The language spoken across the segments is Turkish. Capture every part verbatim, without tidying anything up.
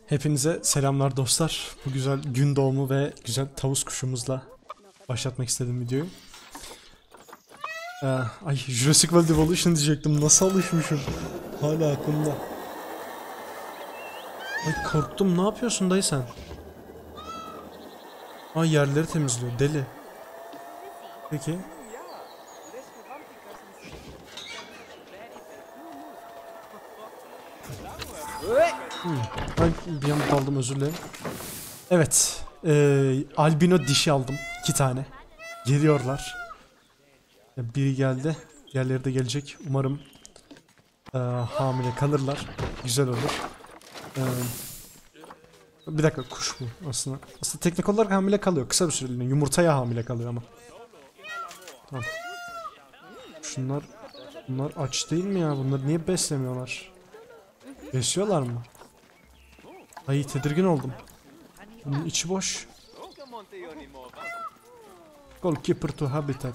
Hepinize selamlar dostlar. Bu güzel gün doğumu ve güzel tavus kuşumuzla başlatmak istedim videoyu. Ee, ay Jurassic World Evolution diyecektim. Nasıl alışmışım? Hala aklımda. Ay korktum. Ne yapıyorsun dayı sen? Ay yerleri temizliyor. Deli. Peki. Hmm. Ay bir an daldım, özür dilerim. Evet. Ee, albino dişi aldım. İki tane. Geliyorlar. Biri geldi. Diğerleri de gelecek. Umarım e, hamile kalırlar. Güzel olur. E, bir dakika, kuş bu aslında. Aslında teknik olarak hamile kalıyor. Kısa bir süreliğine. Yumurtaya hamile kalıyor ama. Tamam. Şunlar, bunlar aç değil mi ya? Bunları niye beslemiyorlar? Besliyorlar mı? Ay tedirgin oldum. Bunun içi boş. Goalkeeper to habitat.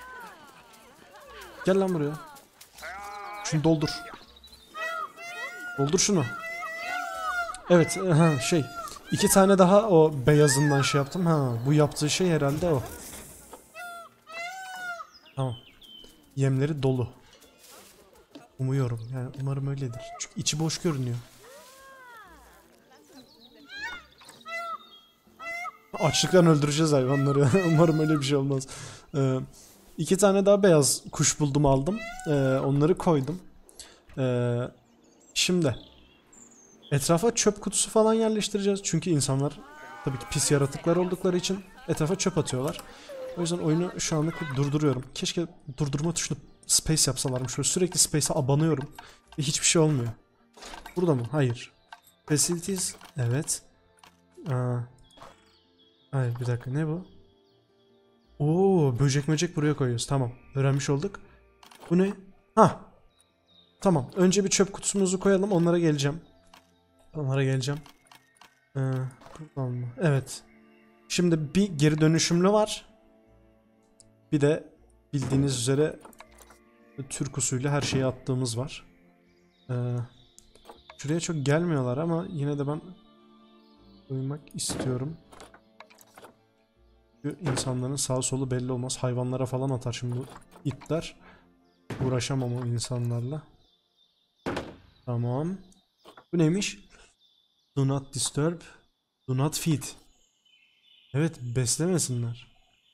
Gel lan buraya. Şunu doldur. Doldur şunu. Evet, ha, şey. İki tane daha o beyazından şey yaptım. Ha, bu yaptığı şey herhalde o. Tamam. Yemleri dolu. Umuyorum. Yani umarım öyledir. Çünkü içi boş görünüyor. Açlıktan öldüreceğiz hayvanları. Umarım öyle bir şey olmaz. Ee, iki tane daha beyaz kuş buldum, aldım. Ee, onları koydum. Ee, şimdi etrafa çöp kutusu falan yerleştireceğiz. Çünkü insanlar tabii ki pis yaratıklar oldukları için etrafa çöp atıyorlar. O yüzden oyunu şu anlık durduruyorum. Keşke durdurma tuşunu space yapsalarmış. Şöyle sürekli space'e abanıyorum ve hiçbir şey olmuyor. Burada mı? Hayır. Facilities. Evet. Aa. Hayır, bir dakika, ne bu? Oo, böcek möcek buraya koyuyoruz. Tamam. Öğrenmiş olduk. Bu ne? Ha. Tamam. Önce bir çöp kutusumuzu koyalım. Onlara geleceğim. Onlara geleceğim. Ee, buradan mı? Evet. Şimdi bir geri dönüşümlü var. Bir de bildiğiniz üzere Türk usulü her şeyi attığımız var. Ee, şuraya çok gelmiyorlar ama yine de ben koymak istiyorum. İnsanların sağ solu belli olmaz. Hayvanlara falan atar şimdi bu itler. Uğraşamam o insanlarla. Tamam. Bu neymiş? Do not disturb. Do not feed. Evet, beslemesinler.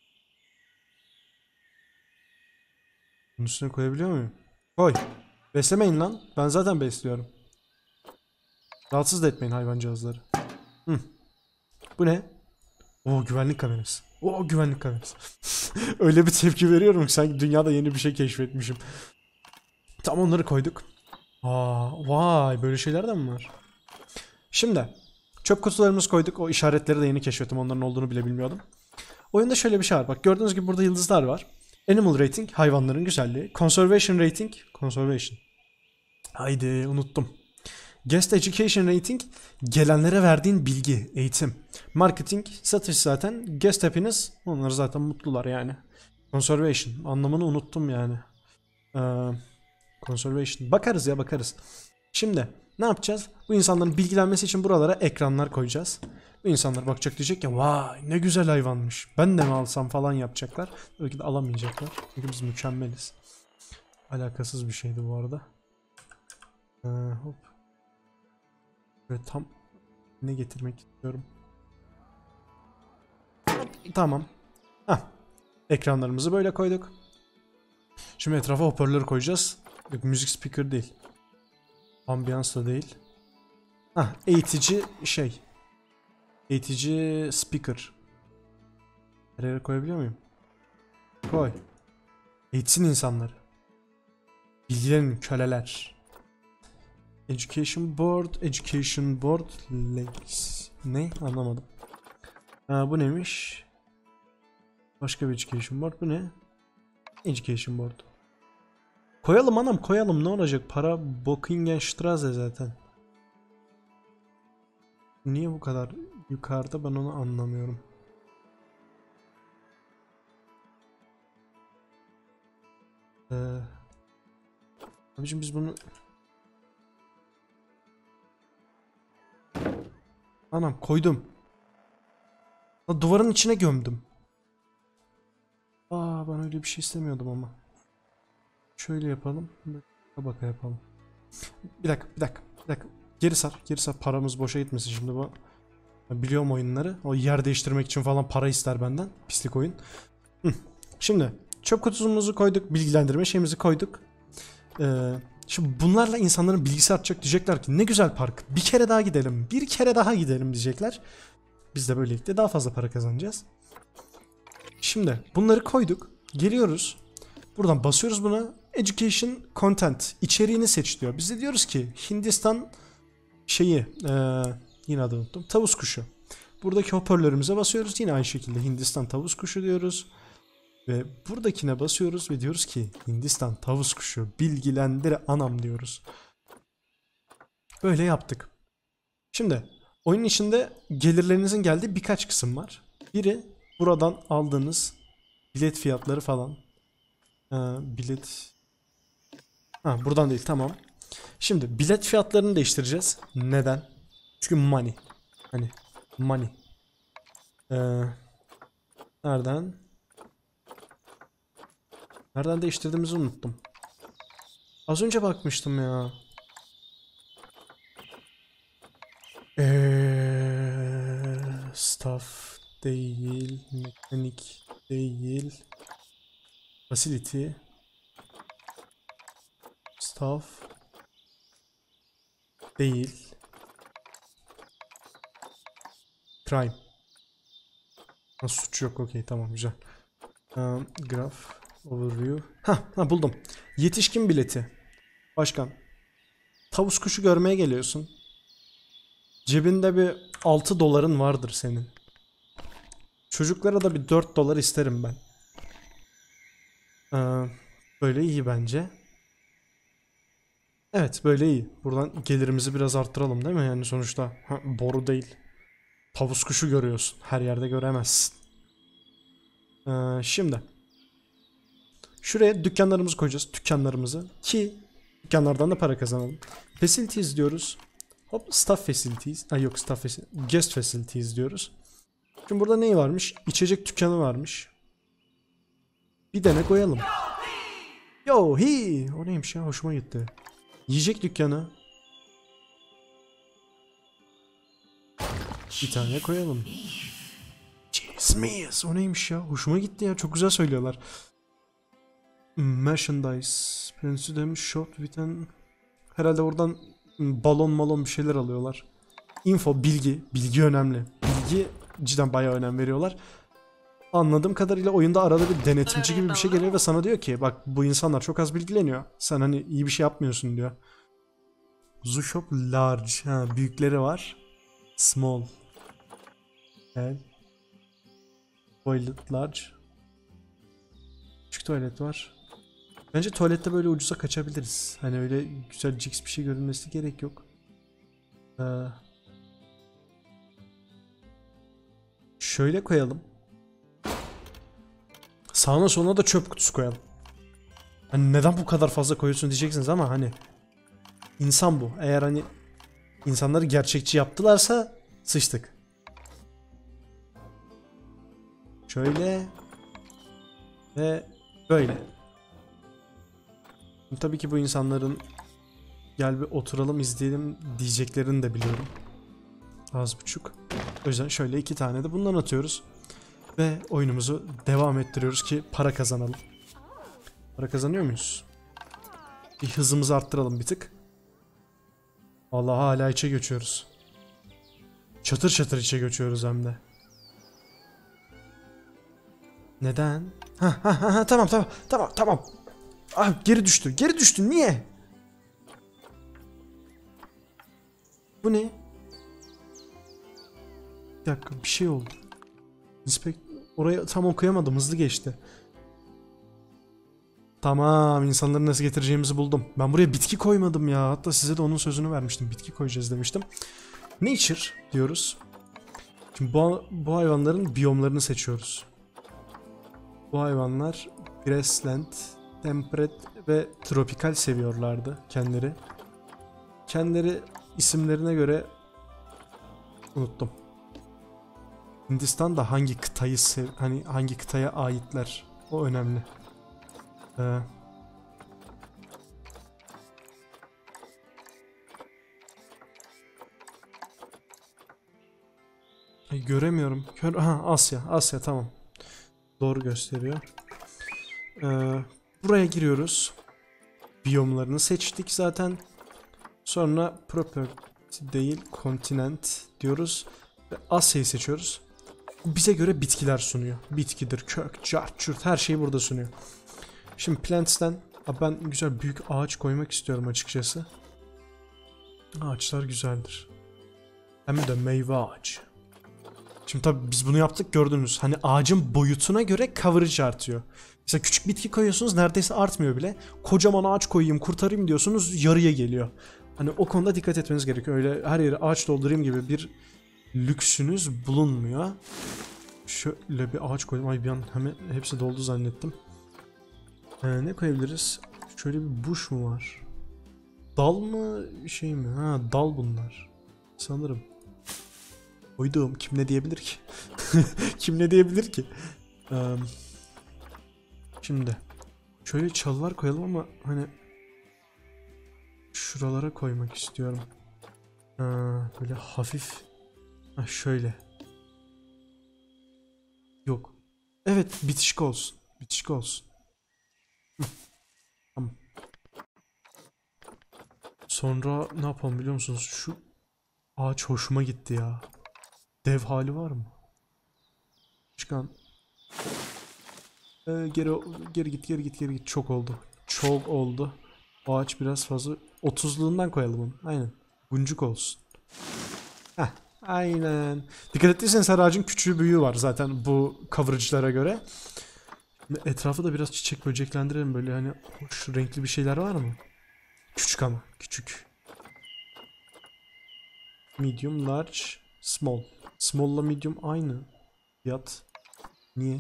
Bunun üstüne koyabiliyor muyum? Koy. Beslemeyin lan. Ben zaten besliyorum. Rahatsız da etmeyin hayvancağızları. Hı. Bu ne? Oo, güvenlik kamerası. Oo, güvenlik kamerası. Öyle bir tepki veriyorum ki sanki dünyada yeni bir şey keşfetmişim. Tam onları koyduk. Aa, vay, böyle şeyler de mi var? Şimdi çöp kutularımızı koyduk. O işaretleri de yeni keşfettim. Onların olduğunu bile bilmiyordum. Oyunda şöyle bir şey var. Bak, gördüğünüz gibi burada yıldızlar var. Animal rating, hayvanların güzelliği. Conservation rating, conservation. Haydi unuttum. Guest education rating, gelenlere verdiğin bilgi, eğitim. Marketing, satış zaten. Guest happiness, onlar zaten mutlular yani. Conservation, anlamını unuttum yani. Ee, conservation, bakarız ya, bakarız. Şimdi ne yapacağız? Bu insanların bilgilenmesi için buralara ekranlar koyacağız. Bu insanlar bakacak, diyecek ya vay ne güzel hayvanmış, ben de mi alsam falan yapacaklar. Tabii ki de alamayacaklar. Çünkü biz mükemmeliz. Alakasız bir şeydi bu arada. Ee, hop. Böyle tam ne getirmek istiyorum. Tamam. Hah. Ekranlarımızı böyle koyduk. Şimdi etrafa hoparlör koyacağız. Yok, müzik speaker değil. Ambiyans da değil. Hah, eğitici şey. Eğitici speaker. Nereye koyabiliyor muyum? Koy. Eğitsin insanları. Bilgilerin köleler. Education board, education board links. Ne? Anlamadım. Ha, bu neymiş? Başka bir education board. Bu ne? Education board. Koyalım anam, koyalım, ne olacak? Para Bockingenstraße zaten. Niye bu kadar yukarıda, ben onu anlamıyorum. Ee, abicim biz bunu Anam koydum. La, duvarın içine gömdüm. Aa, ben öyle bir şey istemiyordum ama. Şöyle yapalım. Tabaka yapalım. Bir dakika, bir dakika, bir dakika. Geri sar, geri sar. Paramız boşa gitmesin şimdi bu. Ben biliyorum oyunları. O yer değiştirmek için falan para ister benden. Pislik oyun. Hı. Şimdi çöp kutusumuzu koyduk. Bilgilendirme şeyimizi koyduk. Ee, şimdi bunlarla insanların bilgisi artacak. Diyecekler ki ne güzel park. Bir kere daha gidelim. Bir kere daha gidelim diyecekler. Biz de böylelikle daha fazla para kazanacağız. Şimdi bunları koyduk. Geliyoruz. Buradan basıyoruz buna. Education Content. İçeriğini seç diyor. Biz de diyoruz ki Hindistan şeyi ee, yine adını unuttum. Tavus kuşu. Buradaki hoparlörümüze basıyoruz. Yine aynı şekilde Hindistan tavus kuşu diyoruz. Ve buradakine basıyoruz ve diyoruz ki Hindistan tavus kuşu bilgilendir anam diyoruz. Böyle yaptık. Şimdi oyunun içinde gelirlerinizin geldiği birkaç kısım var. Biri buradan aldığınız bilet fiyatları falan. Ee, bilet... Ha, buradan değil, tamam. Şimdi bilet fiyatlarını değiştireceğiz. Neden? Çünkü money. Hani money. Ee, nereden? Nereden değiştirdiğimizi unuttum. Az önce bakmıştım ya. Ee, staff değil, mekanik değil, facility, staff değil, crime. Ha, suç yok, okey, tamam, güzel. Um, graph, overview. Ha, ha buldum. Yetişkin bileti. Başkan. Tavus kuşu görmeye geliyorsun. Cebinde bir altı doların vardır senin. Çocuklara da bir dört dolar isterim ben. Ee, böyle iyi bence. Evet, böyle iyi. Buradan gelirimizi biraz arttıralım değil mi? Yani sonuçta ha, boru değil. Tavus kuşu görüyorsun. Her yerde göremezsin. Ee, şimdi. Şuraya dükkanlarımızı koyacağız. Dükkanlarımızı. Ki dükkanlardan da para kazanalım. Facilities diyoruz. Hop, staff facilities. Ha yok, staff facilities. Guest facilities diyoruz. Şimdi burada neyi varmış? İçecek dükkanı varmış. Bir tane koyalım. Yo hi. O neymiş ya? Hoşuma gitti. Yiyecek dükkanı. Bir tane koyalım. Cheese. O neymiş ya? Hoşuma gitti ya. Çok güzel söylüyorlar. Merchandise. Prince shot with an... Herhalde oradan balon malon bir şeyler alıyorlar. Info, bilgi. Bilgi önemli. Bilgi cidden bayağı önem veriyorlar. Anladığım kadarıyla oyunda arada bir denetimci gibi bir şey geliyor ve sana diyor ki bak bu insanlar çok az bilgileniyor. Sen hani iyi bir şey yapmıyorsun diyor. Zoo shop large. Ha, büyükleri var. Small. Evet. Toilet large. Küçük tuvalet var. Bence tuvalette böyle ucuza kaçabiliriz. Hani öyle güzel cix bir şey görünmesi gerek yok. Ee, şöyle koyalım. Sağına soluna da çöp kutusu koyalım. Hani neden bu kadar fazla koyuyorsun diyeceksiniz ama hani insan bu. Eğer hani insanları gerçekçi yaptılarsa sıçtık. Şöyle ve böyle. Tabii ki bu insanların gel bir oturalım izleyelim diyeceklerini de biliyorum. Az buçuk. O yüzden şöyle iki tane de bundan atıyoruz. Ve oyunumuzu devam ettiriyoruz ki para kazanalım. Para kazanıyor muyuz? Bir hızımızı arttıralım bir tık. Vallahi hala içe göçüyoruz. Çatır çatır içe göçüyoruz hem de. Neden? Ha ha ha tamam tamam tamam tamam. Ah, geri düştü. Geri düştü. Niye? Bu ne? Bir dakika, bir şey oldu. Inspect oraya tam okuyamadım. Hızlı geçti. Tamam, insanları nasıl getireceğimizi buldum. Ben buraya bitki koymadım ya. Hatta size de onun sözünü vermiştim. Bitki koyacağız demiştim. Nature diyoruz. Şimdi bu, bu hayvanların biyomlarını seçiyoruz. Bu hayvanlar grassland, temperate ve tropikal seviyorlardı kendileri. Kendileri isimlerine göre Unuttum. Hindistan da hangi kıtayı sev hani hangi kıtaya aitler? O önemli. Ee, Ay, göremiyorum. Kör Aha, Asya. Asya tamam. Doğru gösteriyor. Ee, buraya giriyoruz. Biyomlarını seçtik zaten. Sonra property değil kontinent diyoruz. Ve Asya'yı seçiyoruz. Bize göre bitkiler sunuyor. Bitkidir, kök, cart, çurt her şeyi burada sunuyor. Şimdi plants'ten ben güzel büyük ağaç koymak istiyorum açıkçası. Ağaçlar güzeldir. Hem de meyve ağacı. Şimdi tabii biz bunu yaptık gördünüz. Hani ağacın boyutuna göre coverage artıyor. Mesela küçük bitki koyuyorsunuz neredeyse artmıyor bile. Kocaman ağaç koyayım kurtarayım diyorsunuz yarıya geliyor. Hani o konuda dikkat etmeniz gerekiyor. Öyle her yere ağaç doldurayım gibi bir lüksünüz bulunmuyor. Şöyle bir ağaç koydum. Ay bir an hemen hepsi doldu zannettim. Ee, ne koyabiliriz? Şöyle bir buş mu var? Dal mı şey mi? Ha dal bunlar. Sanırım. Koydum. Kim ne diyebilir ki? Kim ne diyebilir ki? Ee, şimdi. Şöyle çalılar koyalım ama hani şuralara koymak istiyorum. Ha, böyle hafif. Ha, şöyle. Yok. Evet bitişik olsun. Bitişik olsun. Hı. Tamam. Sonra ne yapalım biliyor musunuz? Şu ağaç hoşuma gitti ya. Dev hali var mı? Çıkan. Ee, geri geri git geri git geri git. Çok oldu. Çok oldu. Ağaç biraz fazla. otuzluğundan koyalım onu. Aynen. Buncuk olsun. Heh. Aynen. Dikkat ettiyseniz her ağacın küçüğü büyüğü var zaten bu coverage'lara göre. Etrafı da biraz çiçek böceklendirelim böyle hani hoş renkli bir şeyler var mı? Küçük ama küçük. Medium, large, small. Small ile medium aynı fiyat. Niye?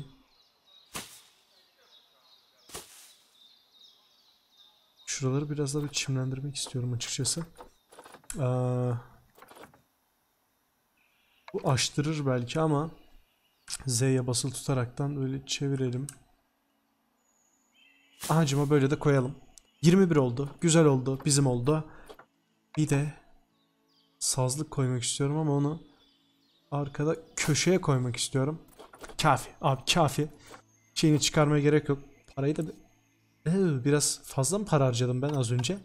Şuraları biraz daha bir çimlendirmek istiyorum açıkçası. Aa, bu açtırır belki ama Z'ye basılı tutaraktan böyle çevirelim. Ağacıma böyle de koyalım. yirmi bir oldu. Güzel oldu. Bizim oldu. Bir de sazlık koymak istiyorum ama onu arkada köşeye koymak istiyorum. Kafi. Abi kafi. Şeyini çıkarmaya gerek yok. Parayı da ee, biraz fazla mı para harcadım ben az önce?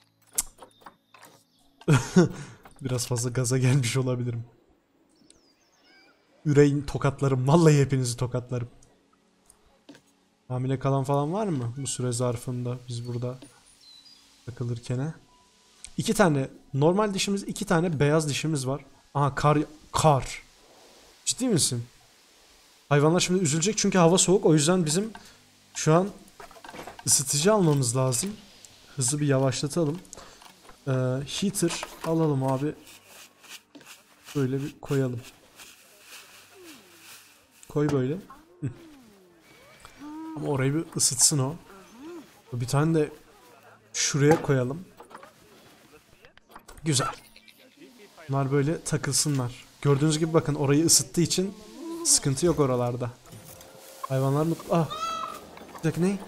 Biraz fazla gaza gelmiş olabilirim. Üreyin tokatlarım. Vallahi hepinizi tokatlarım. Hamile kalan falan var mı bu süre zarfında biz burada takılırken? He? İki tane normal dişimiz, iki tane beyaz dişimiz var. Aha kar, kar. Ciddi misin? Hayvanlar şimdi üzülecek çünkü hava soğuk. O yüzden bizim şu an ısıtıcı almamız lazım. Hızlı bir yavaşlatalım. Ee, heater alalım abi. Böyle bir koyalım. Koy böyle. Hı. Ama orayı bir ısıtsın o. Bir tane de şuraya koyalım. Güzel. Bunlar böyle takılsınlar. Gördüğünüz gibi bakın orayı ısıttığı için sıkıntı yok oralarda. Hayvanlar mı? Ah. Bir dakika ne?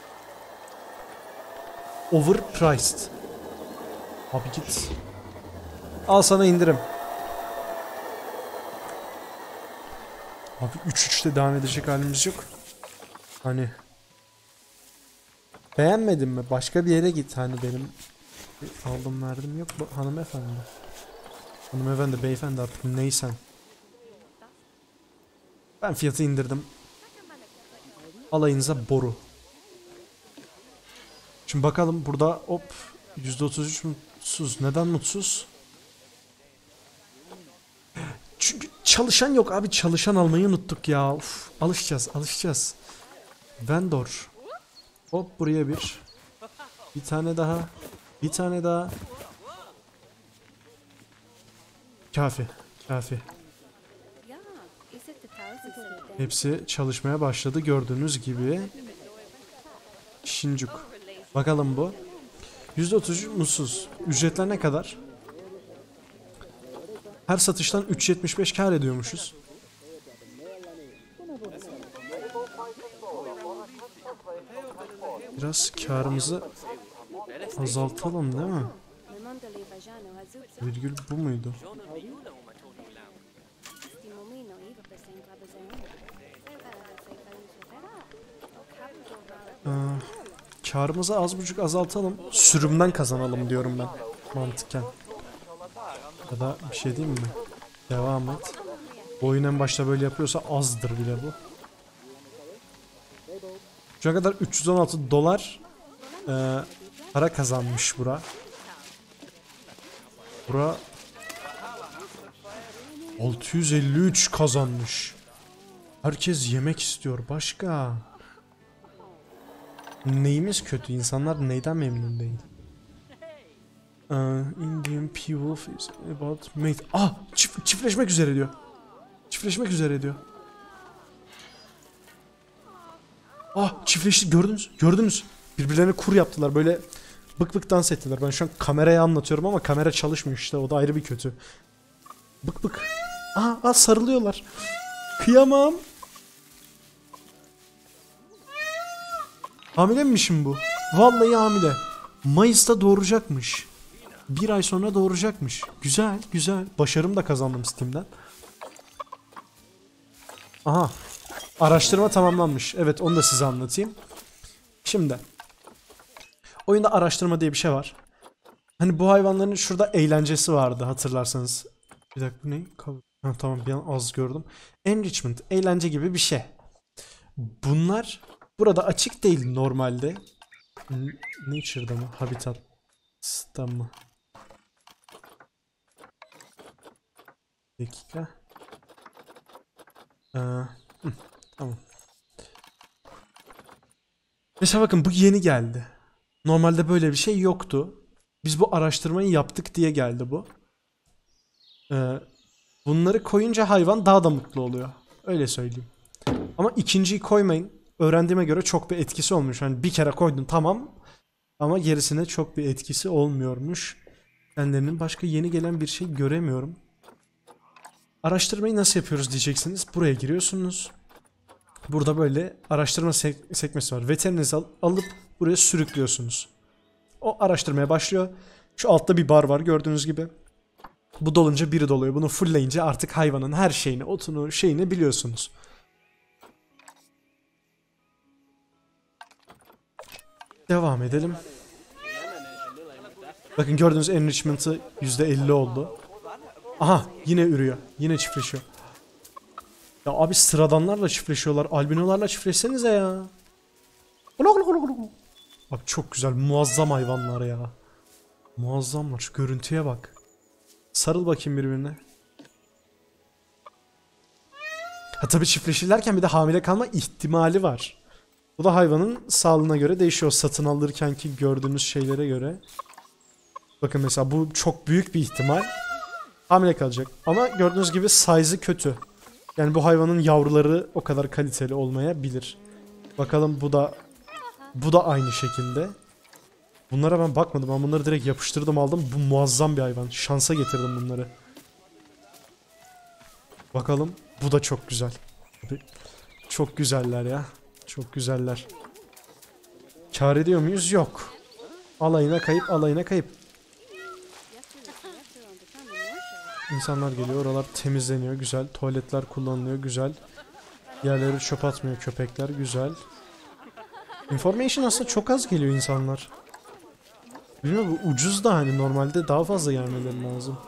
Overpriced. Abi git. Al sana indirim. Abi üç üçte devam edecek halimiz yok. Hani beğenmedin mi? Başka bir yere git hani benim aldım verdim yok bu hanımefendi. Hanımefendi beyefendi artık neysen. Ben fiyatı indirdim. Alayınıza boru. Şimdi bakalım burada hop yüzde otuz üç mutsuz. Neden mutsuz? Çünkü çalışan yok abi, çalışan almayı unuttuk ya. Uf, alışacağız alışacağız. Vendor. Hop buraya bir. Bir tane daha. Bir tane daha. Kafi. Kafi. Hepsi çalışmaya başladı gördüğünüz gibi. Shinjuku. Bakalım bu. yüzde otuz mutsuz. Ücretler ne kadar? Her satıştan üç yetmiş beş kar ediyormuşuz. Biraz karımızı azaltalım değil mi? Virgül bu muydu? Ee, karımızı az buçuk azaltalım. Sürümden kazanalım diyorum ben. Mantıken. Ya da bir şey diyeyim mi? Devam et. Bu oyun en başta böyle yapıyorsa azdır bile bu. Şu ana kadar üç yüz on altı dolar e, para kazanmış bura. Bura altı yüz elli üç kazanmış. Herkes yemek istiyor. Başka? Neyimiz kötü? İnsanlar neyden memnun değil? Uh, Indian P-Wolf is about mate. Ah! Çift, çiftleşmek üzere diyor. Çiftleşmek üzere diyor. Ah! Çiftleşti. Gördünüz. Gördünüz. Birbirlerine kur yaptılar. Böyle bık bık dans ettiler. Ben şu an kameraya anlatıyorum ama kamera çalışmıyor işte. O da ayrı bir kötü. Bık bık. Aa, aa sarılıyorlar. Kıyamam. Hamile miymişim bu? Vallahi hamile. Mayıs'ta doğuracakmış. Bir ay sonra doğuracakmış. Güzel, güzel. Başarım da kazandım Steam'den. Aha. Araştırma tamamlanmış. Evet, onu da size anlatayım. Şimdi. Oyunda araştırma diye bir şey var. Hani bu hayvanların şurada eğlencesi vardı hatırlarsanız. Bir dakika bu ne? Ha, tamam bir an az gördüm. Enrichment, eğlence gibi bir şey. Bunlar burada açık değil normalde. Nature'da mı? Habitat'ta mı? Bir dakika. Ee, hı, tamam. Mesela bakın bu yeni geldi. Normalde böyle bir şey yoktu. Biz bu araştırmayı yaptık diye geldi bu. Ee, bunları koyunca hayvan daha da mutlu oluyor. Öyle söyleyeyim. Ama ikinciyi koymayın. Öğrendiğime göre çok bir etkisi olmuş. Hani bir kere koydun tamam. Ama gerisine çok bir etkisi olmuyormuş. Kendilerinin başka yeni gelen bir şey göremiyorum. Araştırmayı nasıl yapıyoruz diyeceksiniz. Buraya giriyorsunuz. Burada böyle araştırma sek sekmesi var. Veterinizi al alıp buraya sürüklüyorsunuz. O araştırmaya başlıyor. Şu altta bir bar var gördüğünüz gibi. Bu dolunca biri doluyor. Bunu fullleyince artık hayvanın her şeyini, otunu, şeyini biliyorsunuz. Devam edelim. Bakın gördüğünüz enrichment'ı yüzde elli oldu. Aha yine ürüyor. Yine çiftleşiyor. Ya abi sıradanlarla çiftleşiyorlar. Albinolarla çiftleşsenize ya. Abi çok güzel. Muazzam hayvanlar ya. Muazzamlar. Şu görüntüye bak. Sarıl bakayım birbirine. Ha tabii çiftleşirlerken bir de hamile kalma ihtimali var. Bu da hayvanın sağlığına göre değişiyor. Satın alırkenki gördüğünüz şeylere göre. Bakın mesela bu çok büyük bir ihtimal. Hamile kalacak. Ama gördüğünüz gibi size'ı kötü. Yani bu hayvanın yavruları o kadar kaliteli olmayabilir. Bakalım bu da bu da aynı şekilde. Bunlara ben bakmadım. Ben bunları direkt yapıştırdım aldım. Bu muazzam bir hayvan. Şansa getirdim bunları. Bakalım. Bu da çok güzel. Çok güzeller ya. Çok güzeller. Kâr ediyor muyuz? Yok. Alayına kayıp, alayına kayıp. İnsanlar geliyor. Oralar temizleniyor. Güzel. Tuvaletler kullanılıyor. Güzel. Yerleri çöp atmıyor köpekler. Güzel. Information aslında çok az geliyor insanlar. Bilmiyorum bu ucuz da hani normalde daha fazla gelmeleri lazım.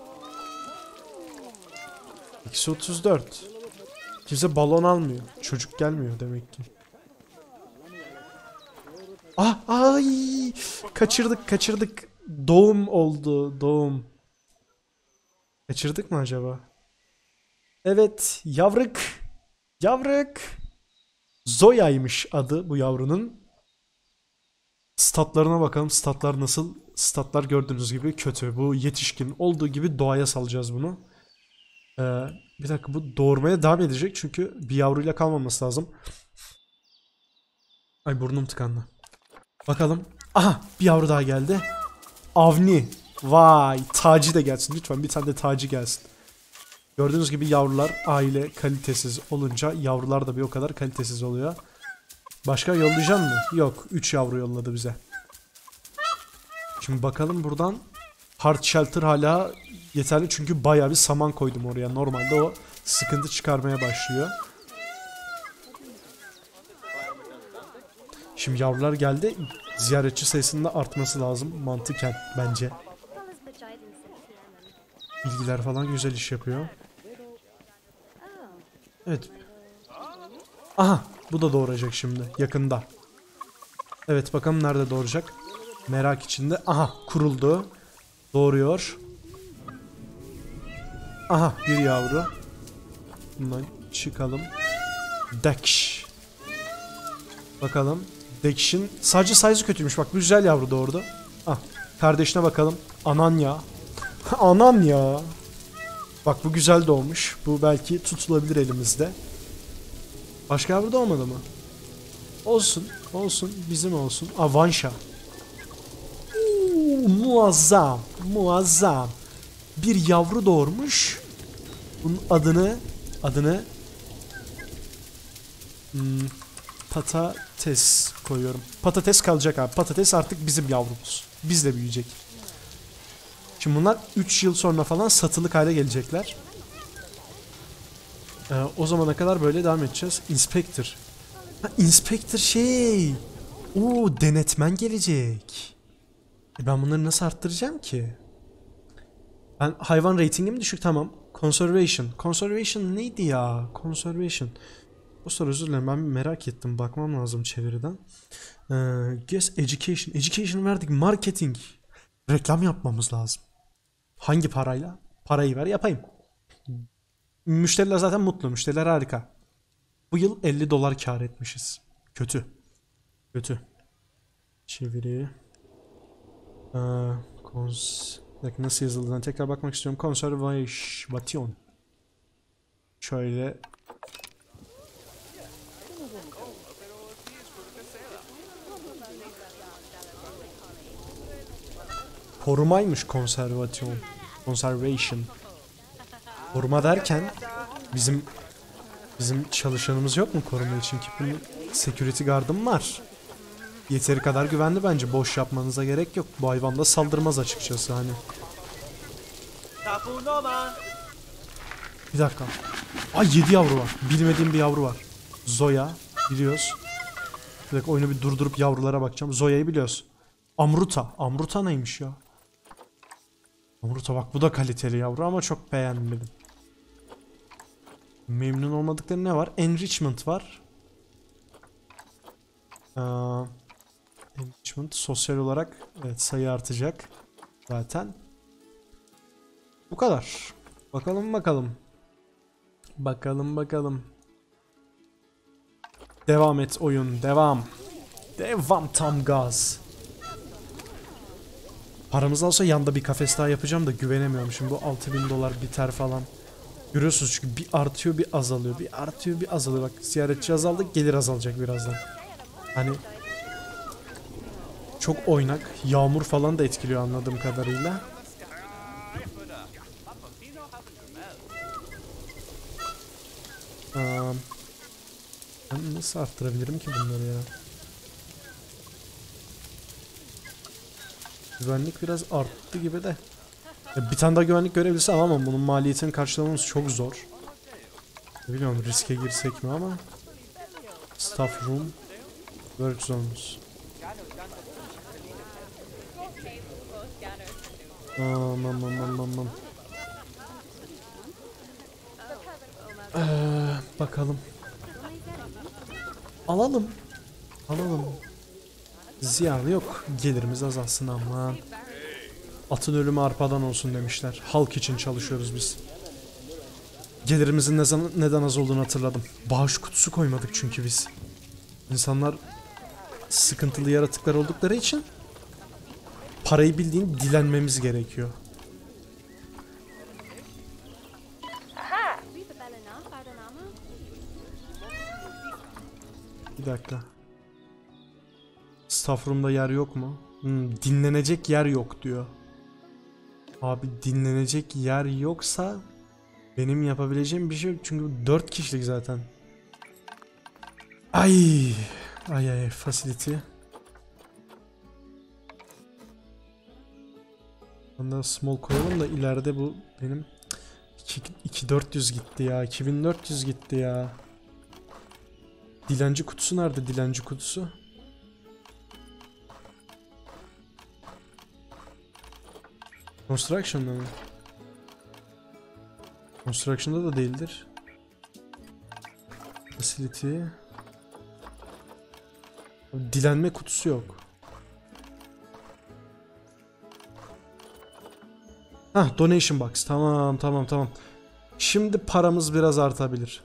Eksi otuz dört. Kimse balon almıyor. Çocuk gelmiyor demek ki. Ah ay kaçırdık kaçırdık. Doğum oldu doğum. Kaçırdık mı acaba? Evet yavruk. Yavruk. Zoya'ymış adı bu yavrunun. Statlarına bakalım. Statlar nasıl? Statlar gördüğünüz gibi kötü. Bu yetişkin olduğu gibi doğaya salacağız bunu. Ee, bir dakika bu doğurmaya devam edecek. Çünkü bir yavruyla kalmaması lazım. Ay burnum tıkandı. Bakalım. Aha bir yavru daha geldi. Avni. Vay, Taci de gelsin lütfen, bir tane de Taci gelsin. Gördüğünüz gibi yavrular aile kalitesiz olunca yavrular da bir o kadar kalitesiz oluyor. Başka yollayacak mı? Yok, üç yavru yolladı bize. Şimdi bakalım buradan. Hard Shelter hala yeterli çünkü bayağı bir saman koydum oraya. Normalde o sıkıntı çıkarmaya başlıyor. Şimdi yavrular geldi. Ziyaretçi sayısının da artması lazım mantıken bence. Bilgiler falan güzel iş yapıyor. Evet. Aha, bu da doğuracak şimdi yakında. Evet, bakalım nerede doğuracak. Merak içinde. Aha, kuruldu. Doğuruyor. Aha, bir yavru. Bundan çıkalım. Dekş. Bakalım. Dekş'in sadece size'ı kötüymüş. Bak, bu güzel yavru doğurdu. Ah, kardeşine bakalım. Ananya. Ananya. Bak, bu güzel doğmuş. Bu belki tutulabilir elimizde. Başka yavru doğmadı mı? Olsun. Olsun. Bizim olsun. Avanşa. Uuu, muazzam. Muazzam. Bir yavru doğurmuş. Bunun adını adını hmm, patates koyuyorum. Patates kalacak abi. Patates artık bizim yavrumuz. Bizle büyüyecek. Şimdi bunlar üç yıl sonra falan satılık hale gelecekler. Ee, o zamana kadar böyle devam edeceğiz. Inspector. Ha, Inspector şey. Oo, denetmen gelecek. E ben bunları nasıl arttıracağım ki? Ben hayvan ratingim düşük, tamam. Conservation. Conservation neydi ya? Conservation. O soru, özür dilerim, ben merak ettim. Bakmam lazım çeviriden. Ee, guess education. Education verdik. Marketing. Reklam yapmamız lazım. Hangi parayla? Parayı ver yapayım. Müşteriler zaten mutlu. Müşteriler harika. Bu yıl elli dolar kar etmişiz. Kötü. Kötü. Çeviri. Ee, kons... Nasıl yazıldığına tekrar bakmak istiyorum. Konservasyon. Şöyle. Korumaymış konservasyon. Conservation. Koruma derken bizim bizim çalışanımız yok mu koruma için ki? Bunun security guard'ım var. Yeteri kadar güvenli bence. Boş yapmanıza gerek yok. Bu hayvan da saldırmaz açıkçası hani. Bir dakika. Ay, yedi yavru var. Bilmediğim bir yavru var. Zoya. Biliyoruz. Bir dakika, oyunu bir durdurup yavrulara bakacağım. Zoya'yı biliyoruz. Amruta. Amruta neymiş ya? Amruta, bak bu da kaliteli yavru ama çok beğenmedim. Memnun olmadıkları ne var? Enrichment var. Ee, enrichment sosyal olarak evet, sayı artacak. Zaten. Bu kadar. Bakalım bakalım. Bakalım bakalım. Devam et oyun. Devam. Devam tam gaz. Paramız olsa yanda bir kafes daha yapacağım da güvenemiyorum. Şimdi bu altı bin dolar biter falan. Görüyorsunuz çünkü bir artıyor bir azalıyor. Bir artıyor bir azalıyor. Bak, ziyaretçi azaldı, gelir azalacak birazdan. Hani çok oynak. Yağmur falan da etkiliyor anladığım kadarıyla. Aa, ben nasıl arttırabilirim ki bunları ya? Güvenlik biraz arttı gibi de. Ya bir tane daha güvenlik görebilsem ama bunun maliyetini karşılamamız çok zor. Bilmiyorum riske girsek mi ama. Staff room. Work zones. Aman aman aman aman. Ee, bakalım. Alalım. Alalım. Ziyanı yok. Gelirimiz azalsın ama. Atın ölümü arpadan olsun demişler. Halk için çalışıyoruz biz. Gelirimizin ne zaman, neden az olduğunu hatırladım. Bağış kutusu koymadık çünkü biz. İnsanlar sıkıntılı yaratıklar oldukları için parayı bildiğin dilenmemiz gerekiyor. Bir dakika. Staff room'da yer yok mu? Hmm, dinlenecek yer yok diyor. Abi dinlenecek yer yoksa benim yapabileceğim bir şey yok. Çünkü dört kişilik zaten. Ay. Ay ay facility. Ondan small koyalım da ileride bu benim iki bin dört yüz gitti ya. iki bin dört yüz gitti ya. Dilenci kutusu nerede? Dilenci kutusu. Construction'da mı? Construction'da da değildir. Facility. Dilenme kutusu yok. Hah, donation box. Tamam tamam tamam. Şimdi paramız biraz artabilir.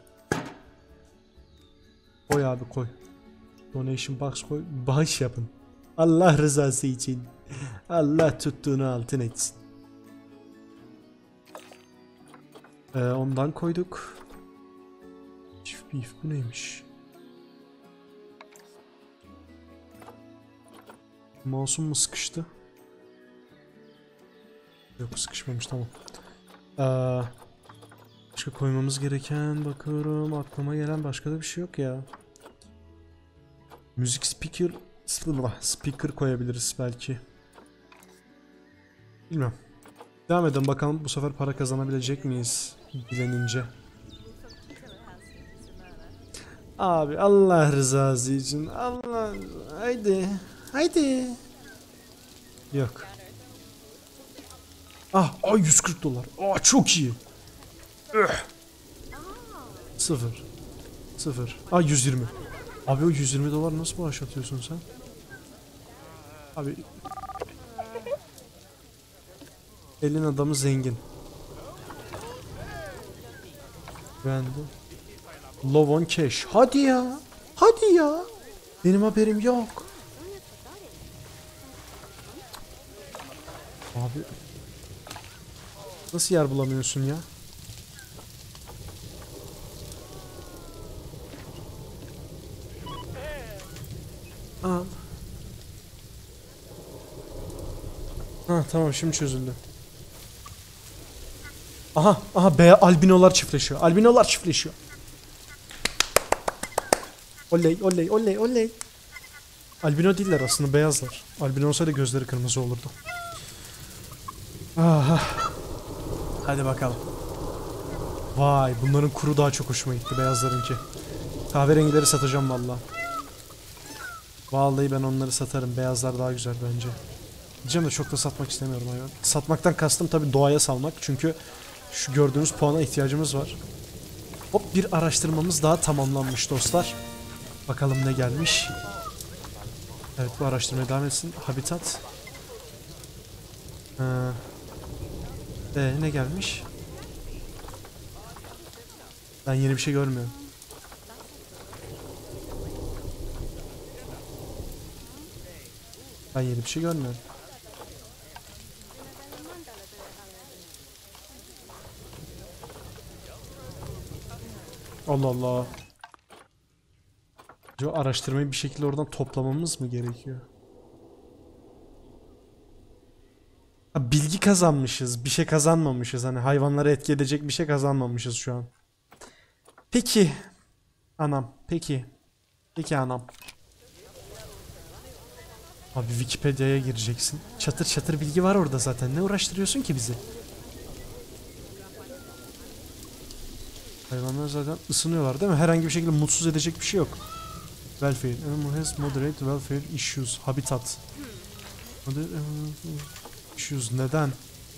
Koy abi koy. Donation box koy. Bağış yapın. Allah rızası için. Allah tuttuğunu altın etsin. Ee, ondan koyduk. Çift beef bu neymiş? Mouse'um mu sıkıştı? Yok sıkışmamış, tamam. Ee, başka koymamız gereken bakıyorum, aklıma gelen başka da bir şey yok ya. Müzik speaker speaker koyabiliriz belki. Bilmem. Devam edelim bakalım bu sefer para kazanabilecek miyiz dilenince. Abi Allah rızası için Allah, haydi haydi. Yok. Ah, ay yüz kırk dolar. Aa çok iyi. Üh. Sıfır. Sıfır. Aa yüz yirmi. Abi o yüz yirmi dolar nasıl bağış atıyorsun sen? Abi elin adamı zengin. Beğendi. Low on cash. Hadi ya. Hadi ya. Benim haberim yok. Abi nasıl yer bulamıyorsun ya? Al. Ha tamam, şimdi çözüldü. Aha aha be, albinolar çiftleşiyor. Albinolar çiftleşiyor. Oley oley oley oley. Albino değiller aslında, beyazlar. Albino olsaydı gözleri kırmızı olurdu. Aha. Hadi bakalım. Vay, bunların kuru daha çok hoşuma gitti beyazlarınki. Kahverengileri satacağım vallahi. Vallahi ben onları satarım. Beyazlar daha güzel bence. Diyeceğim de çok da satmak istemiyorum hayvan. Satmaktan kastım tabii doğaya salmak. Çünkü şu gördüğünüz puana ihtiyacımız var. Hop, bir araştırmamız daha tamamlanmış dostlar. Bakalım ne gelmiş. Evet, bu araştırmaya devam etsin. Habitat. Ee, ee, ne gelmiş? Ben yeni bir şey görmüyorum. Ben yeni bir şey görmüyorum. Allah Allah. Acaba araştırmayı bir şekilde oradan toplamamız mı gerekiyor? Ha, bilgi kazanmışız. Bir şey kazanmamışız. Hani hayvanları etki edecek bir şey kazanmamışız şu an. Peki. Anam. Peki. Peki anam. Abi Wikipedia'ya gireceksin. Çatır çatır bilgi var orada zaten. Ne uğraştırıyorsun ki bizi? Hayvanlar zaten ısınıyorlar değil mi? Herhangi bir şekilde mutsuz edecek bir şey yok. Welfare. Animal has moderate welfare issues. Habitat. Moderate issues. Neden?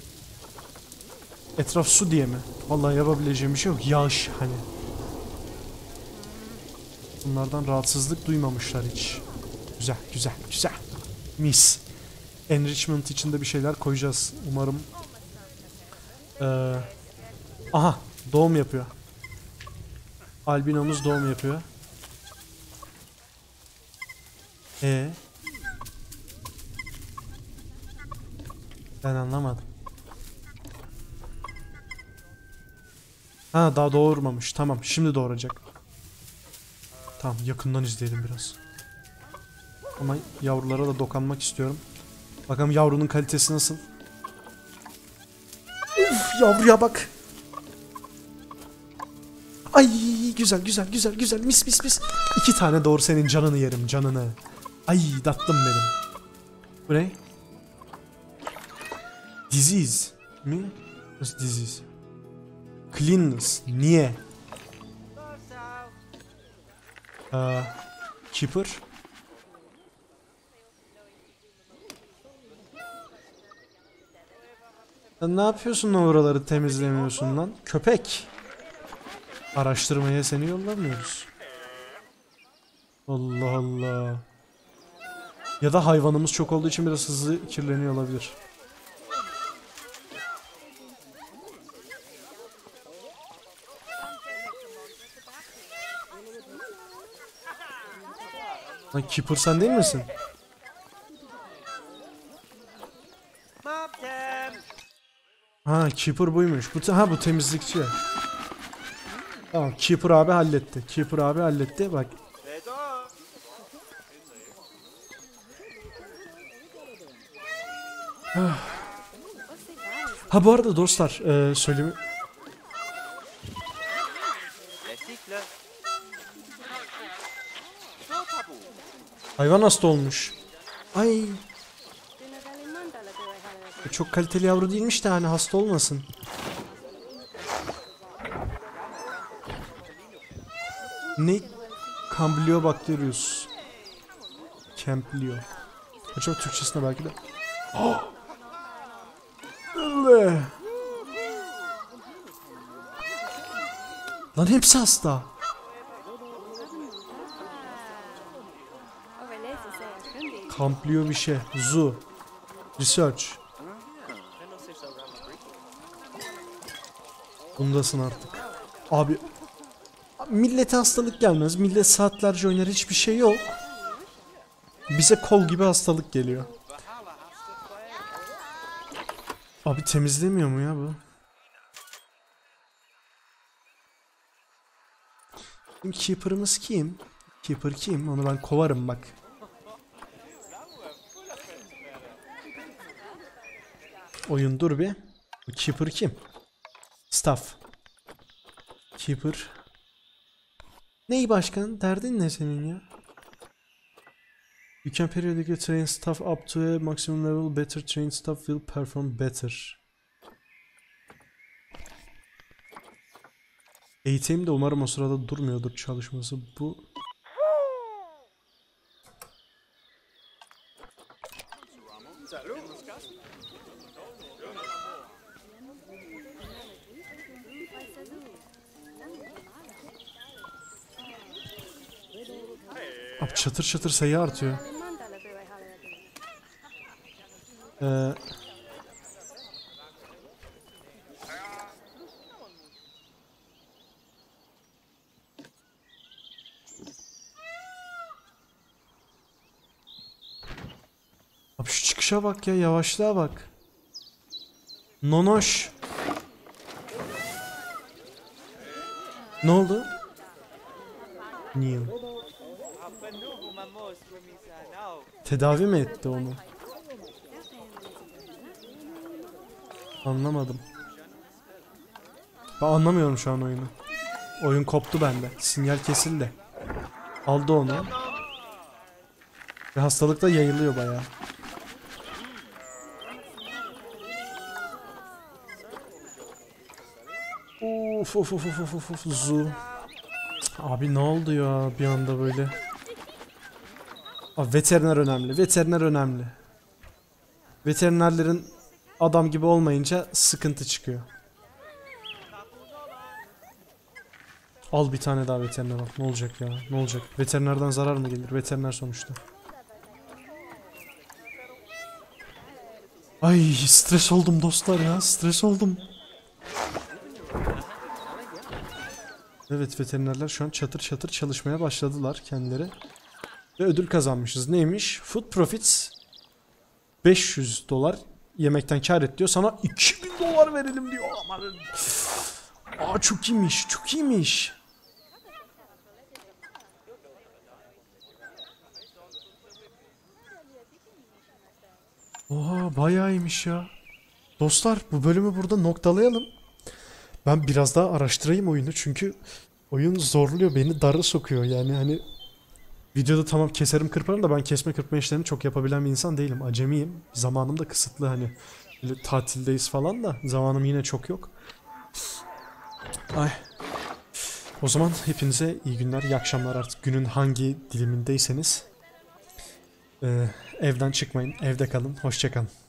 Etraf su diye mi? Vallahi yapabileceğim bir şey yok. Yağış hani. Bunlardan rahatsızlık duymamışlar hiç. Güzel, güzel, güzel. Mis. Enrichment için de bir şeyler koyacağız. Umarım. Ee, aha, doğum yapıyor. Albinomuz doğum yapıyor. E ben anlamadım. Ha, daha doğurmamış. Tamam, şimdi doğuracak. Tamam, yakından izleyelim biraz. Ama yavrulara da dokunmak istiyorum. Bakalım yavrunun kalitesi nasıl? Uf, yavruya bak. Ay güzel güzel güzel güzel mis mis mis. İki tane doğru senin canını yerim canını. Ay tatlım benim. Bu ne? Disease mi? Nasıl disease? Cleanness. Niye? Aa, Keeper. Sen ne yapıyorsun da oraları temizlemiyorsun lan? Köpek. Araştırmaya seni yollamıyoruz. Allah Allah. Ya da hayvanımız çok olduğu için biraz hızlı kirleniyor olabilir. Lan Keeper sen değil misin? Ha Keeper buymuş. Bu ha bu temizlikçi. Tamam Keeper abi halletti. Keeper abi halletti. Bak. Ha bu arada dostlar e, söyleyeyim. Hayvan hasta olmuş. Ay. Çok kaliteli yavru değilmiş de hani hasta olmasın. Ne? Campylobacterius. Camplio. Acaba Türkçesine belki de. Oh! Lan hepsi hasta. Camplio bir şey. Zoo. Research. Bundasın artık. Abi. Millete hastalık gelmez. Millet saatlerce oynar hiçbir şey yok. Bize kol gibi hastalık geliyor. Abi temizlemiyor mu ya bu? Şimdi Keeper'ımız kim? Keeper kim? Onu ben kovarım bak. Oyun dur bir. Bu Keeper kim? Staff. Keeper. Ney başkan? Derdin ne senin ya? You can periodically train staff up to a maximum level. Better trained staff will perform better. Eğitim de umarım o sırada durmuyordur çalışması. Bu Abi çatır çatır sayı artıyor. Ee, abi şu çıkışa bak ya, yavaşlığa bak. Nonoş. Ne oldu? Neil. Tedavi mi etti onu? Anlamadım. Ben anlamıyorum şu an oyunu. Oyun koptu bende. Sinyal kesildi. Aldı onu. Ve hastalık da yayılıyor bayağı. Of of of of of of zu. Abi ne oldu ya bir anda böyle? Abi veteriner önemli. Veteriner önemli. Veterinerlerin adam gibi olmayınca sıkıntı çıkıyor. Al bir tane daha veteriner al. Ne olacak ya? Ne olacak? Veterinerden zarar mı gelir? Veteriner sonuçta. Ay stres oldum dostlar ya. Stres oldum. Evet veterinerler şu an çatır çatır çalışmaya başladılar kendileri. Ve ödül kazanmışız. Neymiş? Food Profits beş yüz dolar yemekten kar et diyor. Sana iki bin dolar verelim diyor. Aman. Aa çok iyiymiş. Çok iyiymiş. Oha bayağı iyiymiş ya. Dostlar bu bölümü burada noktalayalım. Ben biraz daha araştırayım oyunu çünkü oyun zorluyor beni, dara sokuyor yani hani videoda tamam keserim kırparım da ben kesme kırpma işlerini çok yapabilen bir insan değilim. Acemiyim. Zamanım da kısıtlı hani. Böyle tatildeyiz falan da zamanım yine çok yok. Ay. O zaman hepinize iyi günler, iyi akşamlar artık. Günün hangi dilimindeyseniz. Ee, evden çıkmayın, evde kalın. Hoşça kalın.